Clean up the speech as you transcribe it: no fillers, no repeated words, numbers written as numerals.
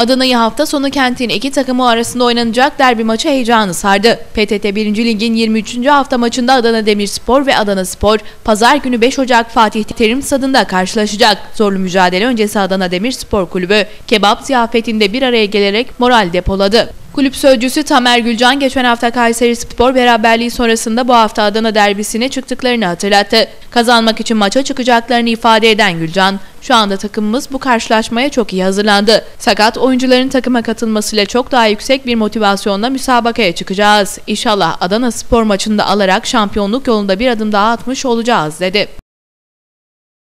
Adana'yı hafta sonu kentin iki takımı arasında oynanacak derbi maçı heyecanı sardı. PTT 1. Lig'in 23. hafta maçında Adana Demirspor ve Adanaspor, Pazar günü 5 Ocak Fatih Terim Stadı'nda karşılaşacak. Zorlu mücadele öncesi Adana Demirspor Kulübü, kebap ziyafetinde bir araya gelerek moral depoladı. Kulüp sözcüsü Tamer Gülcan geçen hafta Kayserispor beraberliği sonrasında bu hafta Adana derbisine çıktıklarını hatırlattı. Kazanmak için maça çıkacaklarını ifade eden Gülcan, "Şu anda takımımız bu karşılaşmaya çok iyi hazırlandı. Sakat oyuncuların takıma katılmasıyla çok daha yüksek bir motivasyonla müsabakaya çıkacağız. İnşallah Adanaspor maçında alarak şampiyonluk yolunda bir adım daha atmış olacağız," dedi.